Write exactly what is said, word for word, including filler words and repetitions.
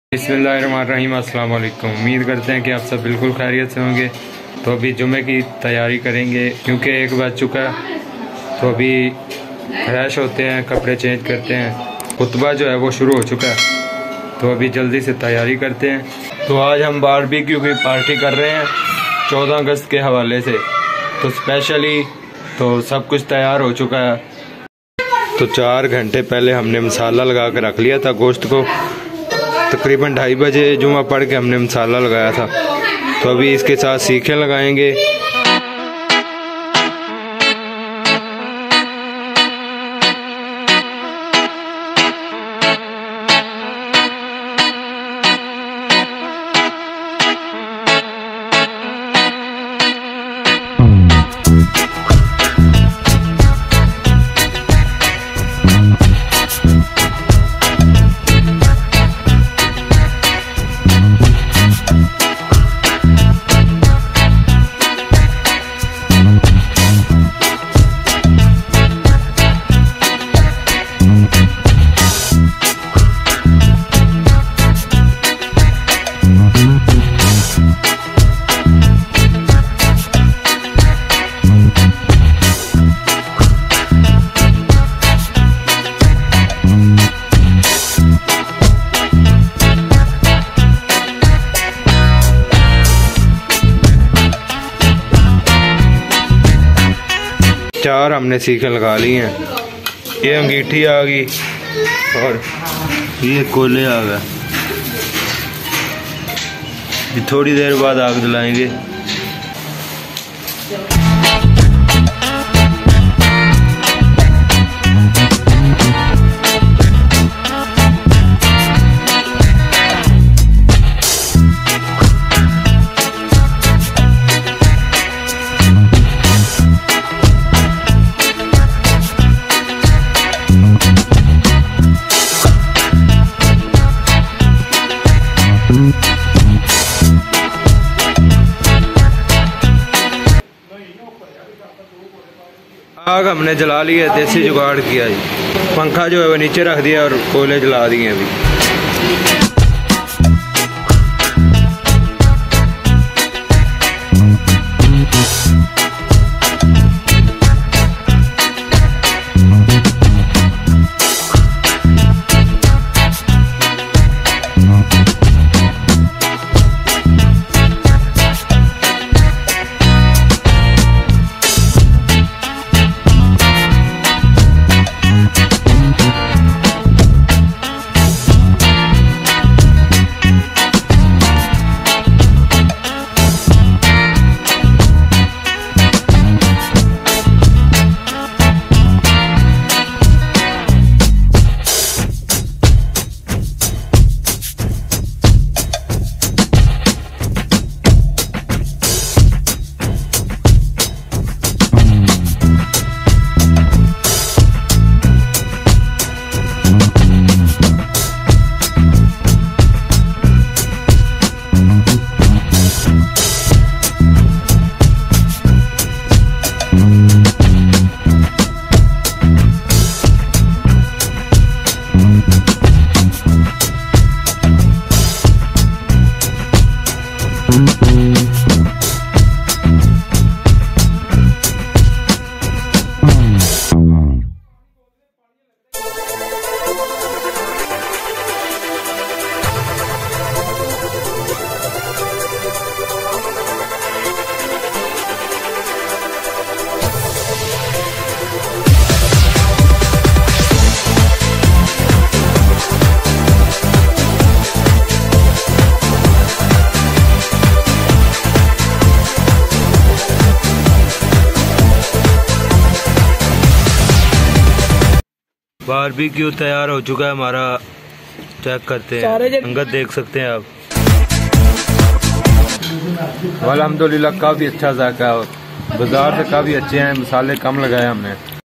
बिस्मिल्लाहिर्रहमानिर्रहीम। अस्सलाम वालेकुम। उम्मीद करते हैं कि आप सब बिल्कुल खैरियत से होंगे। तो अभी जुमे की तैयारी करेंगे क्योंकि एक बज चुका है। तो अभी फ्रेश होते हैं, कपड़े चेंज करते हैं। खुतबा जो है वो शुरू हो चुका है, तो अभी जल्दी से तैयारी करते हैं। तो आज हम बारबेक्यू की पार्टी कर रहे हैं चौदह अगस्त के हवाले से, तो स्पेशली तो सब कुछ तैयार हो चुका है। तो चार घंटे पहले हमने मसाला लगा कर रख लिया था गोश्त को। तकरीबन ढाई बजे जुमा पढ़ के हमने मसाला लगाया था। तो अभी इसके साथ सीखें लगाएंगे। चार हमने सीखें लगा ली हैं। ये अंगीठी आ गई और ये कोले आ गए। थोड़ी देर बाद आग जलाएंगे। आग हमने जला ली है, देसी जुगाड़ किया जी। पंखा जो है वो नीचे रख दिया और कोयले जला दिए अभी। बारबेक्यू तैयार हो चुका है हमारा। चेक करते हैं, अंगत देख सकते हैं आप। अल्हम्दुलिल्लाह काफ़ी अच्छा जायका है। बाजार से काफ़ी अच्छे हैं, मसाले कम लगाए हमने।